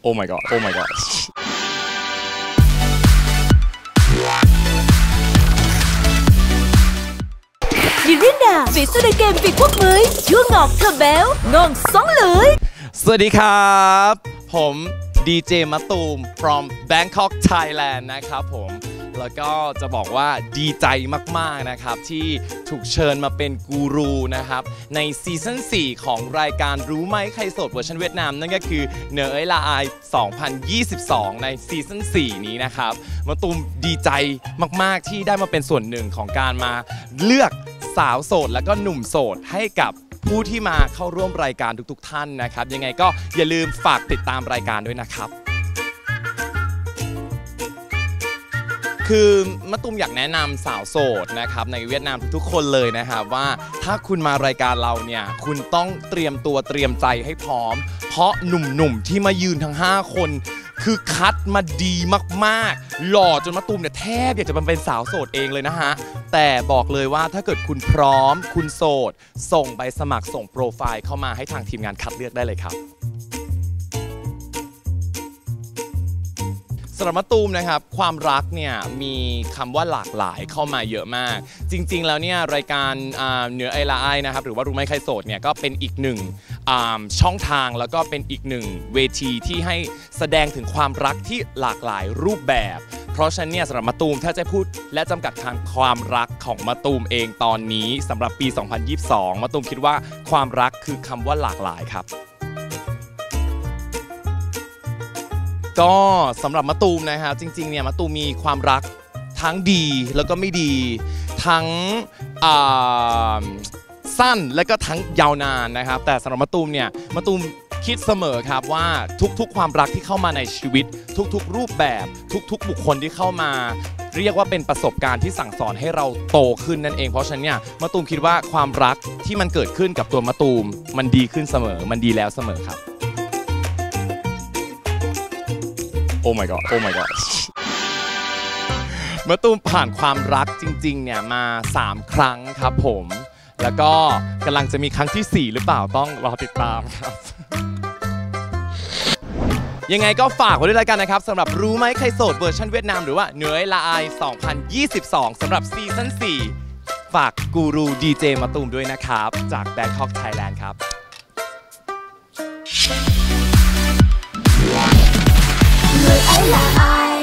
Oh my god Oh my god nhìn riêng nà vì sao đây kèm Việt Quốc mới chua ngọt thơm béo ngon xoắn lưỡi สวัสดีครับผมดีเจมะตูม from Bangkok Thailand นะครับผมแล้วก็จะบอกว่าดีใจมากๆนะครับที่ถูกเชิญมาเป็นกูรูนะครับในซีซั่น4ของรายการรู้ไหมใครโสดเวอร์ชันเวียดนามนั่นก็คือเหนือเอ้ยละอาย2022ในซีซั่น4นี้นะครับมะตูมดีใจมากๆที่ได้มาเป็นส่วนหนึ่งของการมาเลือกสาวโสดและก็หนุ่มโสดให้กับผู้ที่มาเข้าร่วมรายการทุกๆท่านนะครับยังไงก็อย่าลืมฝากติดตามรายการด้วยนะครับคือมะตูมอยากแนะนำสาวโสดนะครับในเวียดนามทุกๆคนเลยนะครับว่าถ้าคุณมารายการเราเนี่ยคุณต้องเตรียมตัวเตรียมใจให้พร้อมเพราะหนุ่มๆที่มายืนทั้ง5คนคือคัดมาดีมากๆหล่อจนมะตูมเนี่ยแทบอยากจะเป็นสาวโสดเองเลยนะฮะแต่บอกเลยว่าถ้าเกิดคุณพร้อมคุณโสดส่งใบสมัครส่งโปรไฟล์เข้ามาให้ทางทีมงานคัดเลือกได้เลยครับสำหรับมะตูมนะครับความรักเนี่ยมีคำว่าหลากหลายเข้ามาเยอะมากจริงๆแล้วเนี่ยรายการเหนือไอละไอนะครับหรือว่ารู้ไหมใครโสดเนี่ยก็เป็นอีกหนึ่งช่องทางแล้วก็เป็นอีกหนึ่งเวทีที่ให้แสดงถึงความรักที่หลากหลายรูปแบบเพราะฉะนั้นเนี่ยสำหรับมะตูมถ้าจะพูดและจำกัดความรักของมะตูมเองตอนนี้สำหรับปี 2022 มะตูมคิดว่าความรักคือคำว่าหลากหลายครับก็สำหรับมะตูมนะครับจริงๆเนี่ยมะตูมมีความรักทั้งดีแล้วก็ไม่ดีทั้งสั้นและก็ทั้งยาวนานนะครับแต่สำหรับมะตูมเนี่ยมะตูมคิดเสมอครับว่าทุกๆความรักที่เข้ามาในชีวิตทุกๆรูปแบบทุกๆบุคคลที่เข้ามาเรียกว่าเป็นประสบการณ์ที่สั่งสอนให้เราโตขึ้นนั่นเองเพราะฉะนั้นเนี่ยมะตูมคิดว่าความรักที่มันเกิดขึ้นกับตัวมะตูมมันดีขึ้นเสมอมันดีแล้วเสมอครับOh my god Oh my god มะตูมผ่านความรักจริงๆเนี่ยมา3ครั้งครับผมแล้วก็กำลังจะมีครั้งที่4หรือเปล่าต้องรอติดตามครับยังไงก็ฝากไว้ด้วยรายการนะครับสำหรับรู้ไหมใครโสดเวอร์ชันเวียดนามหรือว่าเหนือละอาย2022สำหรับซีซั่น4ฝากกูรูดีเจมะตูมด้วยนะครับจาก Bangkok Thailand ครับ người ấy là ai